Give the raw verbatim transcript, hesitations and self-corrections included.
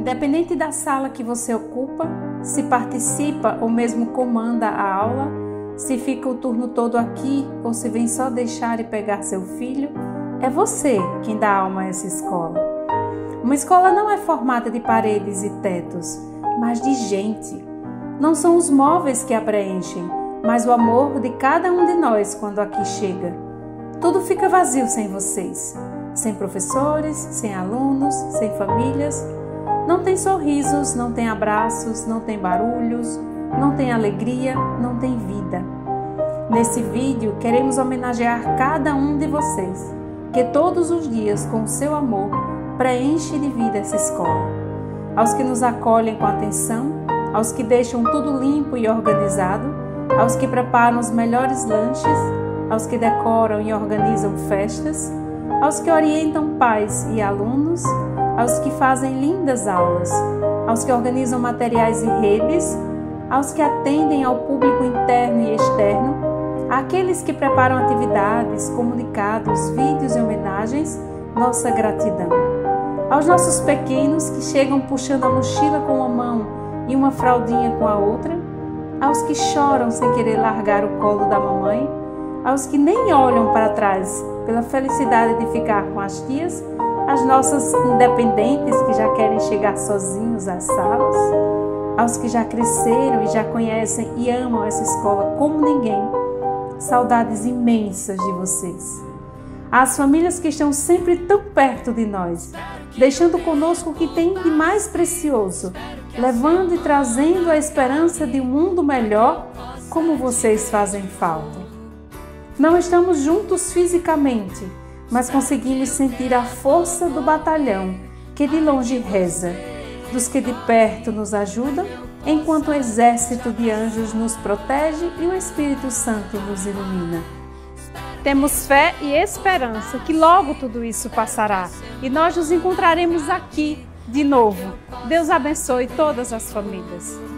Independente da sala que você ocupa, se participa ou mesmo comanda a aula, se fica o turno todo aqui ou se vem só deixar e pegar seu filho, é você quem dá alma a essa escola. Uma escola não é formada de paredes e tetos, mas de gente. Não são os móveis que a preenchem, mas o amor de cada um de nós quando aqui chega. Tudo fica vazio sem vocês, sem professores, sem alunos, sem famílias. Não tem sorrisos, não tem abraços, não tem barulhos, não tem alegria, não tem vida. Nesse vídeo, queremos homenagear cada um de vocês, que todos os dias, com o seu amor, preenche de vida essa escola. Aos que nos acolhem com atenção, aos que deixam tudo limpo e organizado, aos que preparam os melhores lanches, aos que decoram e organizam festas, aos que orientam pais e alunos, aos que fazem lindas aulas, aos que organizam materiais e redes, aos que atendem ao público interno e externo, àqueles que preparam atividades, comunicados, vídeos e homenagens, nossa gratidão. Aos nossos pequenos que chegam puxando a mochila com uma mão e uma fraldinha com a outra, aos que choram sem querer largar o colo da mamãe, aos que nem olham para trás pela felicidade de ficar com as tias, as nossas independentes que já querem chegar sozinhos às salas, aos que já cresceram e já conhecem e amam essa escola como ninguém, saudades imensas de vocês. Às famílias que estão sempre tão perto de nós, deixando conosco o que tem de mais precioso, levando e trazendo a esperança de um mundo melhor, como vocês fazem falta. Não estamos juntos fisicamente, mas conseguimos sentir a força do batalhão que de longe reza, dos que de perto nos ajudam, enquanto o exército de anjos nos protege e o Espírito Santo nos ilumina. Temos fé e esperança que logo tudo isso passará e nós nos encontraremos aqui de novo. Deus abençoe todas as famílias.